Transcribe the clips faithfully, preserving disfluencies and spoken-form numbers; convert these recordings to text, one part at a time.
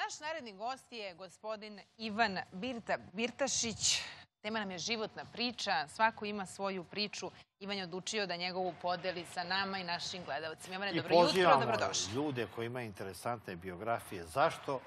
Naš naredni gost je gospodin Ivan Birta Birtašić. Tema nam je životna priča. Svako ima svoju priču. Ivan je odlučio da njegovu podeli sa nama i našim gledalcima. Ivane, dobro jutro, dobrodošli. I pozivamo ljude koji imaju interesantne biografije. Zašto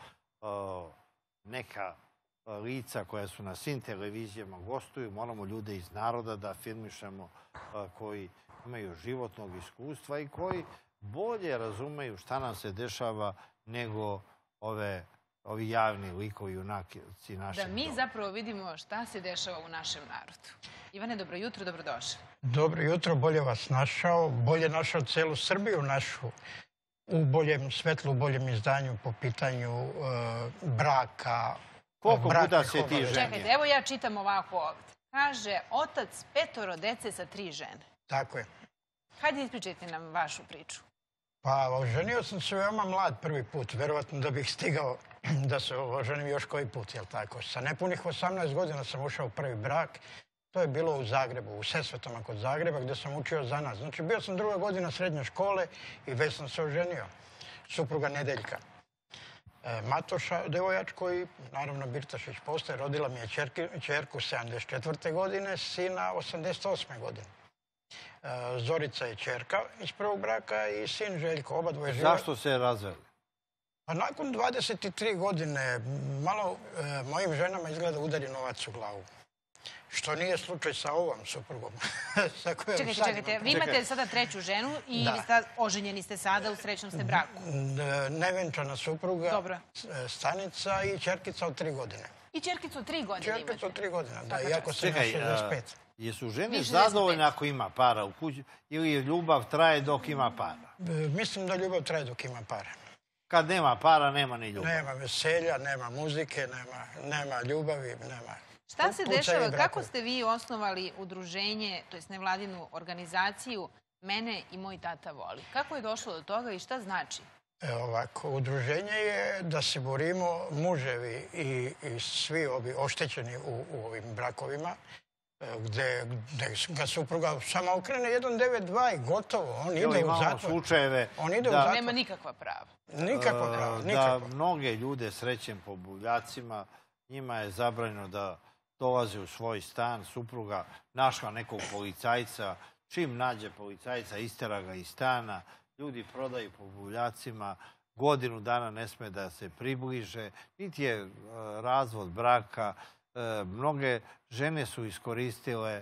neka lica koja su na svim televizijama gostuju, moramo ljude iz naroda da filmišemo koji imaju životnog iskustva i koji bolje razumeju šta nam se dešava nego ove, ovi javni likovi junaci našeg Da mi doma. zapravo vidimo šta se dešava u našem narodu. Ivane, dobro jutro, dobrodošli. Dobro jutro, bolje vas našao. Bolje našao celu Srbiju našu u boljem svetlu, u boljem izdanju po pitanju uh, braka. Koliko puta se ti ženi? Čekajte, evo ja čitam ovako ovdje. Kaže, otac petoro dece sa tri žene. Tako je. Hajde ispričajte nam vašu priču. Pa, oženio sam se veoma mlad prvi put. Verovatno da bih stigao da se oženim još koji put, jel tako? Sa nepunih osamnaest godina sam ušao u prvi brak. To je bilo u Zagrebu, u Sesvetama kod Zagreba, gdje sam učio zanat. Znači, bio sam druga godina srednje škole i već sam se oženio. Supruga Nedeljka Matoša, devojačko i naravno Birtašić postaje. Rodila mi je ćerku sedamdeset četvrte godine, sina osamdeset osme godine. Zorica je ćerka iz prvog braka i sin Željko. Oba dvoje žive. Zašto se razveli? Pa nakon dvadeset tri godine malo e, mojim ženama izgleda udari novac u glavu. Što nije slučaj sa ovom suprugom. Čekajte, čekajte. Vi imate sada treću ženu i oženjeni ste sada, u srećnom ste braku. Nevenčana supruga, Dobro. Stanica i ćerkica od tri godine. I ćerkicu od tri godine imate? Ćerkicu od tri godine, da, iako sam Čekaj, na šezdeset pet. Jesu žene zadovoljne ako ima para u kući ili ljubav traje dok ima para? Mislim da ljubav traje dok ima para. Kad nema para, nema ni ljubav. Nema veselja, nema muzike, nema, nema ljubavi, nema... Šta se dešava? Kako ste vi osnovali udruženje, to jest nevladinu organizaciju Mene i moj tata voli? Kako je došlo do toga i šta znači? Evo ovako, udruženje je da se borimo muževi i, i svi ovi oštećeni u, u ovim brakovima, gde, gde ga supruga samo okrene jedan devet dva i gotovo. On ide u zatvor. Slučajeve On ide u zatvor. Nema nikakva prava. Nikakva prava, Da nikakva. mnoge ljude srećem po buljacima, njima je zabranjeno da dolaze u svoj stan, supruga našla nekog policajca, čim nađe policajca, istera ga iz stana, ljudi prodaju po buljacima, godinu dana ne sme da se približe, niti je razvod braka. Mnoge žene su iskoristile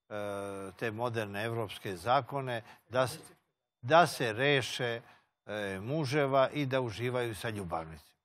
te moderne evropske zakone da, da se reše muževa i da uživaju sa ljubavnicima.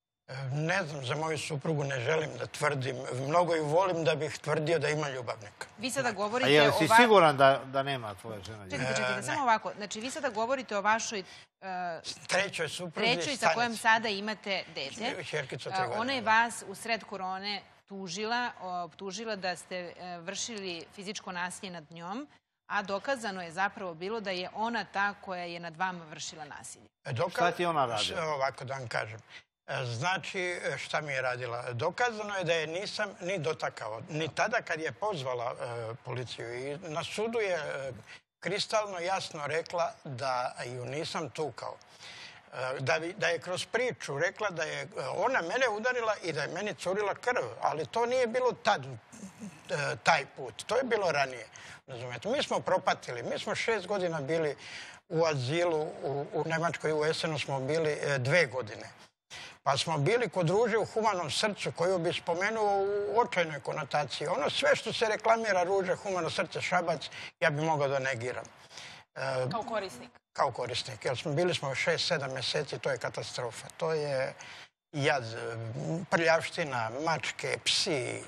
Ne znam, za moju suprugu ne želim da tvrdim. Mnogo ju volim da bih tvrdio da ima ljubavnika. Vi sada govorite A je li si o... siguran da, da nema tvoja žena? Čekajte, čekajte, samo ovako. Znači, vi sada govorite o vašoj uh, trećoj supruzi, trećoj sa kojom sada imate dete. Ćerkica tri godine. Ona je vas u sred korone tužila, optužila da ste vršili fizičko nasilje nad njom, a dokazano je zapravo bilo da je ona ta koja je nad vama vršila nasilje. Doka... Šta ti ona radila? Ovako da vam kažem. Znači, šta mi je radila? Dokazano je da je nisam ni dotakao. Ni tada kad je pozvala e, policiju. I na sudu je e, kristalno jasno rekla da ju nisam tukao. E, da, bi, da je kroz priču rekla da je ona mene udarila i da je meni curila krv. Ali to nije bilo tad, e, taj put. To je bilo ranije. Razumijete? Mi smo propatili. Mi smo šest godina bili u azilu. U, u Nemačkoj u Esenu smo bili e, dve godine. Pa smo bili kod Ruže u Humanom srcu, koju bi spomenuo u očajnoj konotaciji. Ono sve što se reklamira Ruže, Humano srce, Šabac, ja bi mogao da negiram. E, kao korisnik? Kao korisnik. Jer smo bili smo šest sedam mjeseci, to je katastrofa. To je jad, prljavština, mačke, psi,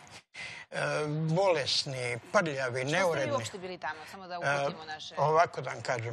bolesni, prljavi, neuredni. Što ste vi uopšte bili tamo? Samo da uputimo naše... Ovako da vam kažem.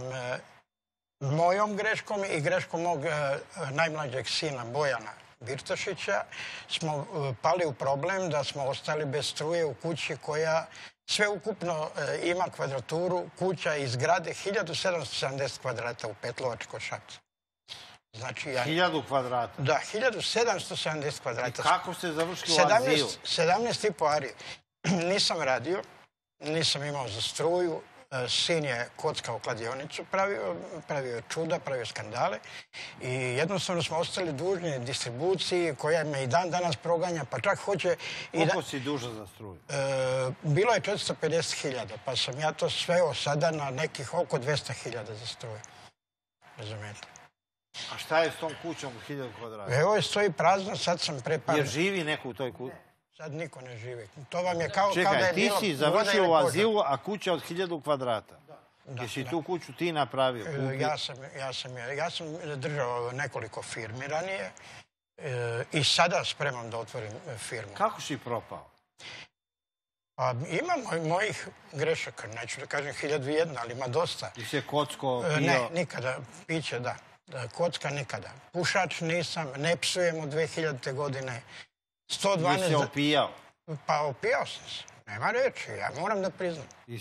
Mojom greškom i greškom mog najmlađeg sina Bojana Birtašića smo pali u problem da smo ostali bez struje u kući koja sveukupno ima kvadraturu kuća iz zgrade hiljadu sedamsto sedamdeset kvadrata u Petlovačkoj Šapcu. Znači, ja... Hiljadu kvadrata? Da, hiljadu sedamsto sedamdeset kvadrata. I kako ste završili u azilu? sedamnaest i po ari. Nisam radio, nisam imao za struju. sin je kockao kladionicu, pravio, pravio čuda, pravio skandale i jednostavno smo ostali dužni distribuciji koja me i dan danas proganja, pa čak hoće... Koliko si dužan za struju? Bilo je četiristo pedeset hiljada, pa sam ja to sveo sada na nekih oko dvesta hiljada za struju. Razumijete? A šta je s tom kućom u hiljadu kvadrata? Evo je stoji prazno, sad sam prepao... Jer živi neko u toj kući? Sad niko ne živi. To vam je kao, Čekaj, kao da je ti bilo... si završio u azilu, a kuća od hiljadu kvadrata. Jesi tu kuću ti napravio? E, ja, sam, ja, sam, ja sam držao nekoliko firmi ranije e, i sada spremam da otvorim firmu. Kako si propao? Pa ima mojih grešaka, neću da kažem hiljadu jedna, ali ima dosta. Ti si je kocko, pio? Ne, nikada. Piće, da. Kocka nikada. Pušač nisam, ne psujem od dve hiljadite. godine. sto dvanaest... Jesi se opijao? Pa opijao sam se. Nema reči, ja moram da priznam. I,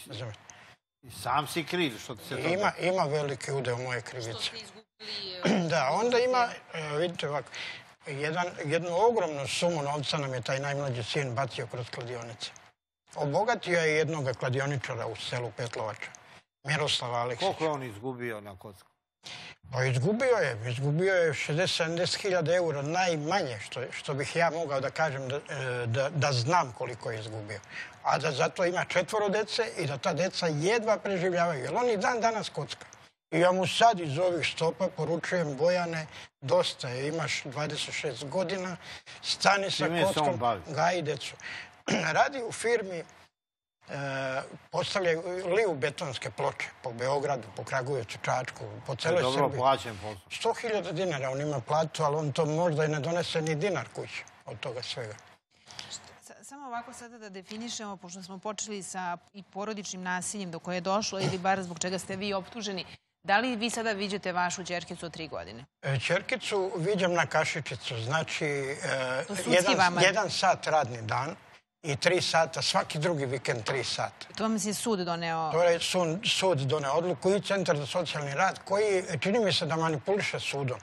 i sam si kriv što ti se to... Ima, ima veliki udeo moje krivice. Što ste izgubili... Da, onda ima, vidite ovako, jedan, jednu ogromnu sumu novca nam je taj najmlađi sin bacio kroz kladionice. Obogatio je jednog kladioničara u selu Petlovača, Miroslava Aleksića. Koliko je on izgubio na kocku? Pa izgubio je, izgubio je šezdeset sedamdeset hiljada eura, najmanje što, što bih ja mogao da kažem da, da, da znam koliko je izgubio. A da zato ima četvoro dece i da ta deca jedva preživljavaju, jer on i dan danas kocka. I ja mu sad iz ovih stopa poručujem, Bojane, dosta je, imaš dvadeset šest godina, stani sa kockom, gaji decu. Radi u firmi, e, postavljaju liju betonske ploče po Beogradu, po Kragujevcu, Čačku, po celoj Srbiji. Dobro plaćen posao. sto hiljada dinara on ima platu, ali on to možda i ne donese ni dinar kući od toga svega. Samo ovako sada da definišemo, pošto smo počeli sa i porodičnim nasiljem do koje je došlo ili bar zbog čega ste vi optuženi, da li vi sada viđate vašu ćerkicu od tri godine? Ćerkicu viđam na kašičicu, znači jedan, jedan sat radni dan i tri sata, svaki drugi vikend tri sata. To vam se sud doneo? To je sud, sud doneo odluku i Centar za socijalni rad koji čini mi se da manipuliše sudom.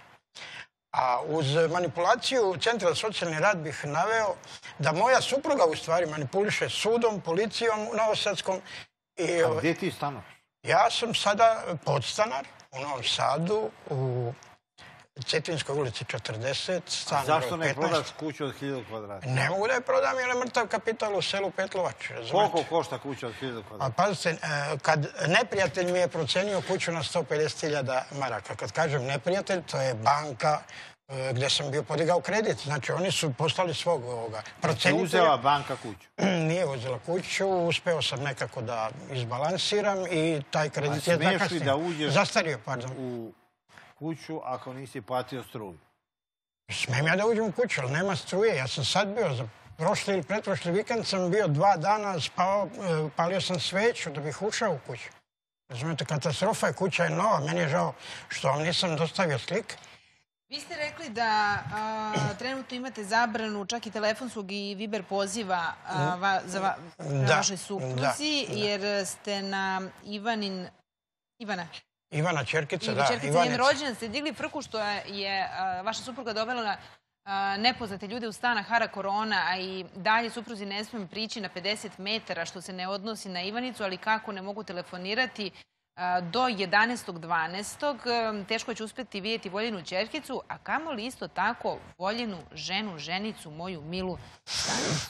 A uz manipulaciju Centra za socijalni rad bih naveo da moja supruga u stvari manipuliše sudom, policijom u Novosadskom. I, a gdje ti stanoš? Ja sam sada podstanar u Novom Sadu, u Cetinskoj ulici četrdeset. A zašto ne prodaš kuću od hiljadu kvadrata? Ne mogu da je prodam jer je mrtav kapital u selu Petlovač. Koliko košta kuća od hiljadu kvadrata? A pazite, kad neprijatelj mi je procenio kuću na sto pedeset hiljada maraka. Kad kažem neprijatelj, to je banka gdje sam bio podigao kredit. Znači, oni su poslali svog ovoga procenitelja. Je uzela banka kuću? Nije uzela kuću, uspeo sam nekako da izbalansiram i taj kredit je zakasnio. A smiješ li da uđeš Zastario, pardon. u kuću ako nisi platio struju? Smijem ja da uđem u kuću, ali nema struje. Ja sam sad bio, za prošli ili pretprošli vikend sam bio dva dana spao, palio sam sveću da bih ušao u kuću. Razumijete, katastrofa je, kuća je nova. Meni je žao što vam nisam dostavio slike. Vi ste rekli da a, trenutno imate zabranu čak i telefonskog i Viber poziva a, va, za va, da, vašoj supruzi, da, da. Jer ste na Ivanin... Ivana? Ivana Ćerkica, da. Ćerkica, njen rođen, ste digli frku što je a, vaša supruga dovela na a, nepoznate ljude u stana Hara Korona, a i dalje supruzi ne smijem prići na pedeset metara, što se ne odnosi na Ivanicu, ali kako ne mogu telefonirati do jedanaestog dvanaestog teško će uspjeti vidjeti Voljenu ćerkicu, a kamoli isto tako Voljenu ženu, ženicu, moju milu stanicu.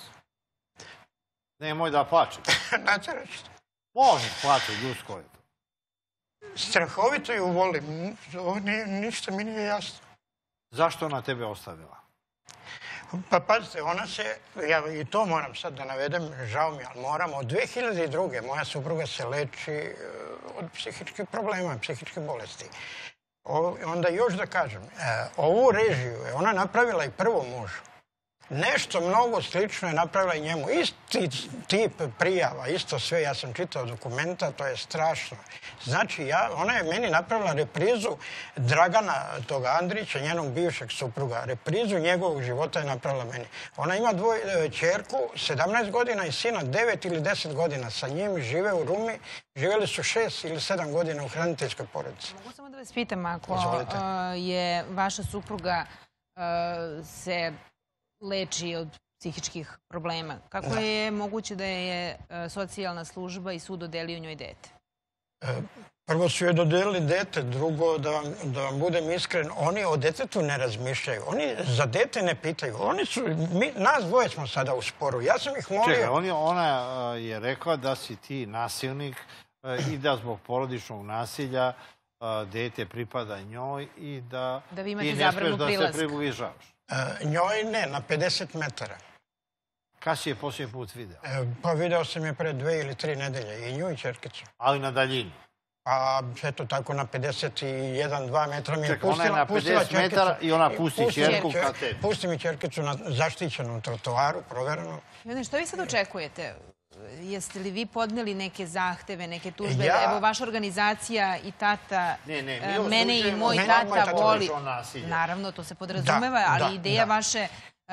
Nemoj da plačem. Natjeraćete. Može plaćati, ljudsko je to. Strahovito ju volim. Ovo ništa mi nije jasno. Zašto ona tebe ostavila? Pa pazite, ona se, ja i to moram sad da navedem, žao mi, ali moram, od dve hiljade druge. moja supruga se leči od psihičkih problema, psihičkih bolesti. O, onda još da kažem, ovu režiju je ona napravila i prvom mužu. Nešto mnogo slično je napravila i njemu. Isti tip prijava, isto sve. Ja sam čitao dokumenta, to je strašno. Znači, ja, ona je meni napravila reprizu Dragana toga Andrića, njenog bivšeg supruga. Reprizu njegovog života je napravila meni. Ona ima dvoje ćerku, sedamnaest godina i sina, devet ili deset godina. Sa njim žive u Rumi. Živjeli su šest ili sedam godina u hraniteljskoj porodici. Mogu samo da vas pitam, ako je vaša supruga se leči od psihičkih problema. Kako je moguće da je socijalna služba i sud dodelio njoj dete? Prvo su joj dodelili dete, drugo, da vam, da vam budem iskren, oni o detetu ne razmišljaju. Oni za dete ne pitaju. Oni su, mi, nas dvoje smo sada u sporu. Ja sam ih molio... Čekaj, on je, ona je rekla da si ti nasilnik i da zbog porodičnog nasilja dete pripada njoj i da, da vi imate ti ne smiješ da prilazka. se približavaš. Njoj ne, na pedeset metara. Kad si je posljednji put video? Pa video sam je pre dve ili tri nedelje, i nju i čerkicu. Ali na daljinu? A eto tako na pedeset jedan dva metra mi je Čekaj, pustila, ona je na pedeset metara i ona pusti čerku kad te... Pusti mi čerkicu na zaštićenom trotoaru, provereno. Ivane, što vi sad očekujete? Jeste li vi podneli neke zahteve, neke tužbe? Ja... Evo, vaša organizacija i tata, ne, ne, mi mene i moj mene tata, moj tata voli... nasilje. Naravno, to se podrazumeva, da, ali da, ideja da. vaše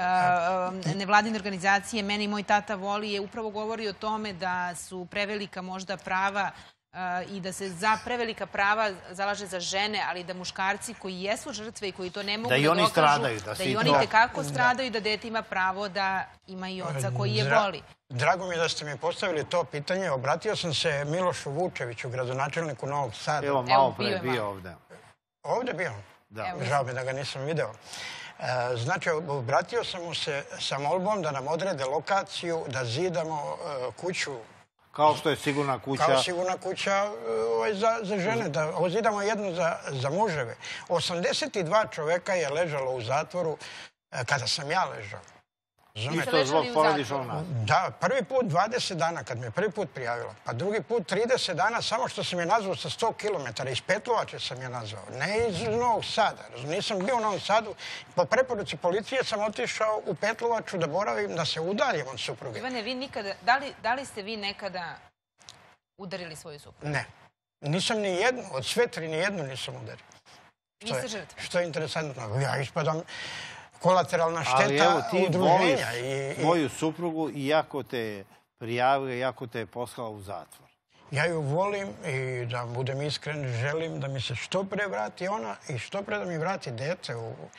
uh, nevladine organizacije mene i moj tata voli je upravo govori o tome da su prevelika možda prava uh, i da se za prevelika prava zalaže za žene, ali da muškarci koji jesu žrtve i koji to ne mogu da, da i oni dokažu, stradaju, da, da i oni tekako stradaju i da dete ima pravo da ima i oca koji je Dra voli. Drago mi je da ste mi postavili to pitanje. Obratio sam se Milošu Vučeviću, gradonačelniku Novog Sada. Evo, malo pre je bio ovde. Ovde bio? Da. Žao mi da ga nisam video. Znači, obratio sam mu se sa molbom da nam odrede lokaciju, da zidamo kuću. Kao što je sigurna kuća... Kao sigurna kuća za, za žene, da zidamo jednu za, za muževe. osamdeset dva čoveka je ležalo u zatvoru kada sam ja ležao. Isto zbog porodičnog nasilja. Da, prvi put dvadeset dana kad me je prvi put prijavila. Pa drugi put trideset dana samo što sam je nazvao sa sto kilometara. Iz Petlovače sam je nazvao. Ne iz Novog Sada. Nisam bio u Novom Sadu. Po preporuci policije sam otišao u Petlovaču da boravim, da se udaljim od supruge. Ivane, vi nikada, da li, da li ste vi nekada udarili svoju suprugu? Ne. Nisam ni jednu, od sve tri ni jednu nisam udario. Vi ste žrtva. Što je interesantno. Ja ispadam kolateralna šteta ali evo, ti udruženja. voliš svoju suprugu iako te je prijavila, iako te je poslala u zatvor. Ja ju volim i da budem iskren, želim da mi se što pre vrati ona i što pre da mi vrati dete.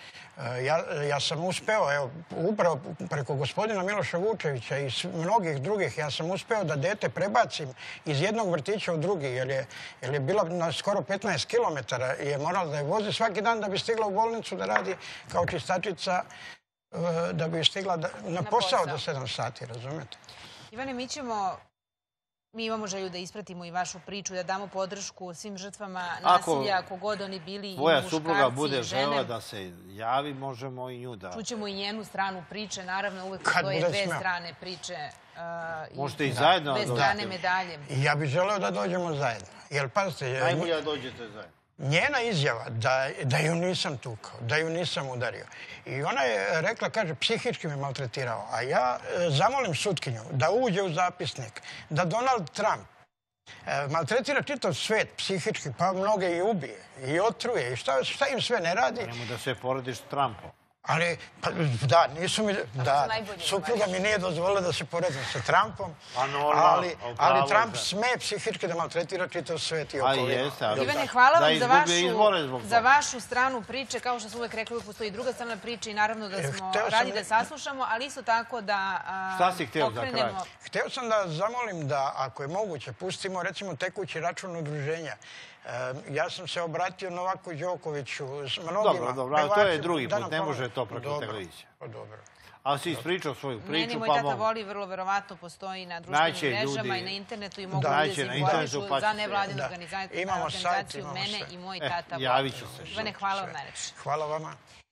Ja, ja sam uspeo, evo, upravo preko gospodina Miloša Vučevića i mnogih drugih, ja sam uspeo da dete prebacim iz jednog vrtića u drugi, jer je, jer je bila na skoro petnaest kilometara i je morala da je vozi svaki dan da bi stigla u bolnicu da radi kao čistačica, da bi stigla da, na, na posao, posao do sedam sati, razumete? Ivane, mi ćemo... Mi imamo želju da ispratimo i vašu priču, da damo podršku svim žrtvama nasilja, ako god oni bili i muškarci i žene. Tvoja supruga bude žela da se javi, možemo i nju da... Čućemo i njenu stranu priče, naravno uvek postoje dve strane priče. Možete i zajedno da dođete. Dve strane medalje. Ja bih želeo da dođemo zajedno. Jer, pazite... Najbolje da dođete zajedno. Njena izjava da, da ju nisam tukao, da ju nisam udario. I ona je rekla, kaže, psihički me maltretirao. A ja e, zamolim sutkinju da uđe u zapisnik, da Donald Trump e, maltretira čitav svet psihički, pa mnoge i ubije, i otruje, i šta, šta im sve ne radi. Nemo da se porediš s Trumpom. Ali, pa, da, nisu mi... Da, supruga mi nije dozvolila da se poredim sa Trumpom, ali, ali Trump sme psihički da maltretira čitav svet i okolinu. Ivane, hvala vam za vašu, za vašu stranu priče. Kao što smo uvek rekli, uvek postoji druga strana priče i naravno da smo radi da saslušamo, ali isto tako da pokrenemo... Šta si hteo za kraj? Hteo sam da zamolim da, ako je moguće, pustimo recimo tekući račun udruženja. Ja sam se obratio Novaku Đokoviću s mnogima. Dobro, dobro, to je drugi put, ne može to preko televizije. Dobro. Ali si ispričao svoju priču, meni moj tata voli, vrlo verovatno postoji na društvenim mrežama i na internetu i mogu da se informišu za nevladinu organizaciju mene i moj tata voli. Javit ću se. Ivane, hvala vam najlepše. Hvala vama.